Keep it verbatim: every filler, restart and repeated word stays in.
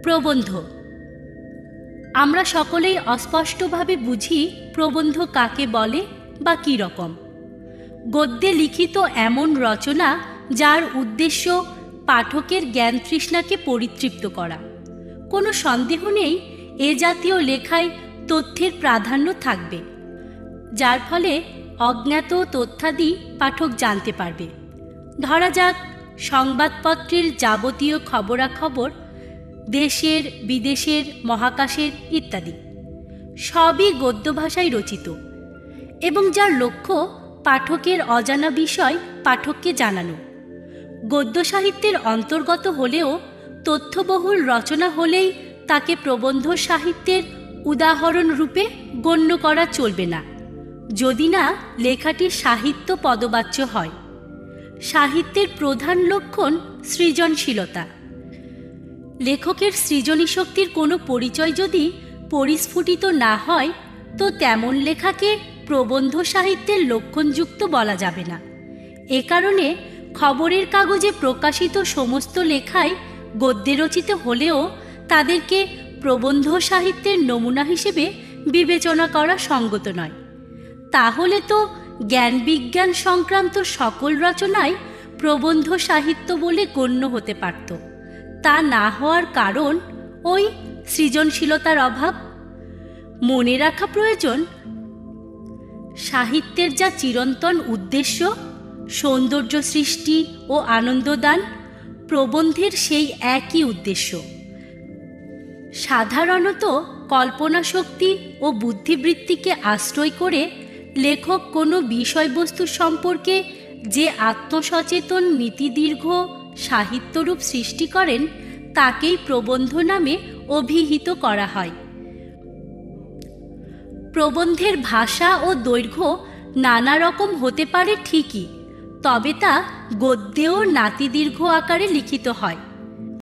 প্রবন্ধ। আমরা সকলেই অস্পষ্টভাবে বুঝি প্রবন্ধ কাকে বলে বা কী রকম। গদ্যে লিখিত এমন রচনা যার উদ্দেশ্য পাঠকের জ্ঞান তৃষ্ণাকে পরিতৃপ্ত করা। কোনো সন্দেহ নেই এ জাতীয় লেখায় তথ্যের প্রাধান্য থাকবে, যার ফলে অজ্ঞাত তথ্যাদি পাঠক জানতে পারবে। ধরা যাক সংবাদপত্রের যাবতীয় খবরাখবর, দেশের বিদেশের মহাকাশের ইত্যাদি সবই গদ্য ভাষায় রচিত এবং যার লক্ষ্য পাঠকের অজানা বিষয় পাঠককে জানানো। গদ্য সাহিত্যের অন্তর্গত হলেও তথ্যবহুল রচনা হলেই তাকে প্রবন্ধ সাহিত্যের উদাহরণ রূপে গণ্য করা চলবে না, যদি না লেখাটি সাহিত্য পদবাচ্য হয়। সাহিত্যের প্রধান লক্ষণ সৃজনশীলতা। লেখকের সৃজনী শক্তির কোনো পরিচয় যদি পরিস্ফুটিত না হয় তো তেমন লেখাকে প্রবন্ধ সাহিত্যের লক্ষণযুক্ত বলা যাবে না। এ কারণে খবরের কাগজে প্রকাশিত সমস্ত লেখাই গদ্যে রচিত হলেও তাদেরকে প্রবন্ধ সাহিত্যের নমুনা হিসেবে বিবেচনা করা সঙ্গত নয়। তাহলে তো জ্ঞান বিজ্ঞান সংক্রান্ত সকল রচনাই প্রবন্ধ সাহিত্য বলে গণ্য হতে পারত। তা না হওয়ার কারণ ওই সৃজনশীলতার অভাব। মনে রাখা প্রয়োজন, সাহিত্যের যা চিরন্তন উদ্দেশ্য সৌন্দর্য সৃষ্টি ও আনন্দদান, প্রবন্ধের সেই একই উদ্দেশ্য। সাধারণত কল্পনা শক্তি ও বুদ্ধিবৃত্তিকে আশ্রয় করে লেখক কোনো বিষয়বস্তু সম্পর্কে যে আত্মসচেতন নীতিদীর্ঘ সাহিত্যরূপ সৃষ্টি করেন তাকেই প্রবন্ধ নামে অভিহিত করা হয়। প্রবন্ধের ভাষা ও দৈর্ঘ্য নানা রকম হতে পারে ঠিকই, তবে তা গদ্যেও নাতিদীর্ঘ আকারে লিখিত হয়।